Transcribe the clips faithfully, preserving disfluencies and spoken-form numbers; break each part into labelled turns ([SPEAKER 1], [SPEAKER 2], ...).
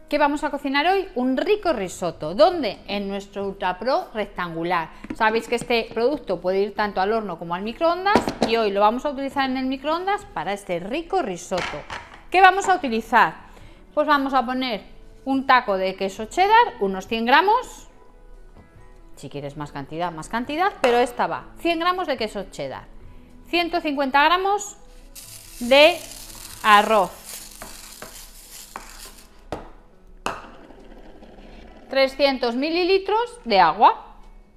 [SPEAKER 1] ¿Qué vamos a cocinar hoy? Un rico risotto. ¿Dónde? En nuestro Ultra Pro rectangular. Sabéis que este producto puede ir tanto al horno como al microondas y hoy lo vamos a utilizar en el microondas para este rico risotto. ¿Qué vamos a utilizar? Pues vamos a poner un taco de queso cheddar, unos cien gramos. Si quieres más cantidad, más cantidad, pero esta va. cien gramos de queso cheddar. ciento cincuenta gramos de arroz. trescientos mililitros de agua.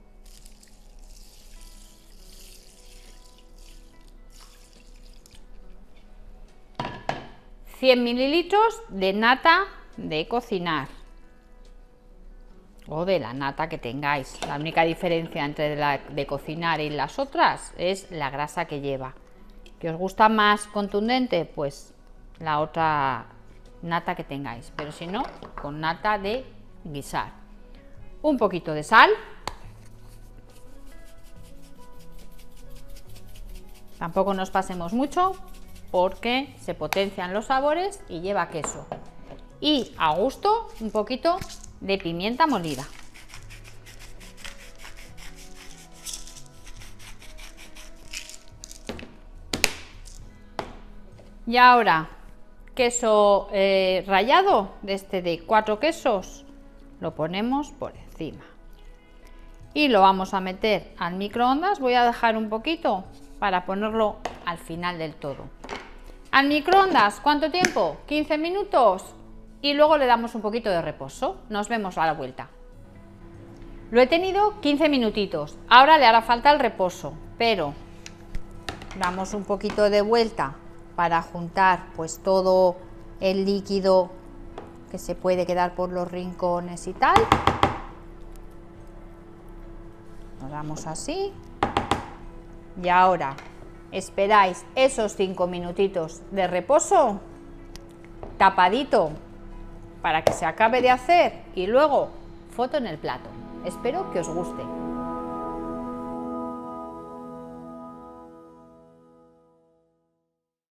[SPEAKER 1] cien mililitros de nata de cocinar. O de la nata que tengáis. La única diferencia entre la de cocinar y las otras es la grasa que lleva. ¿Que os gusta más contundente? Pues la otra nata que tengáis. Pero si no, con nata de guisar. Un poquito de sal. Tampoco nos pasemos mucho porque se potencian los sabores y lleva queso. Y a gusto un poquito de pimienta molida. Y ahora queso eh, rallado de este de cuatro quesos. Lo ponemos por encima y lo vamos a meter al microondas. Voy a dejar un poquito para ponerlo al final del todo. Al microondas, ¿cuánto tiempo? quince minutos y luego le damos un poquito de reposo. Nos vemos a la vuelta. Lo he tenido quince minutitos, ahora le hará falta el reposo, pero damos un poquito de vuelta para juntar pues todo el líquido que se puede quedar por los rincones y tal. Lo damos así y ahora esperáis esos cinco minutitos de reposo tapadito para que se acabe de hacer y luego foto en el plato. Espero que os guste.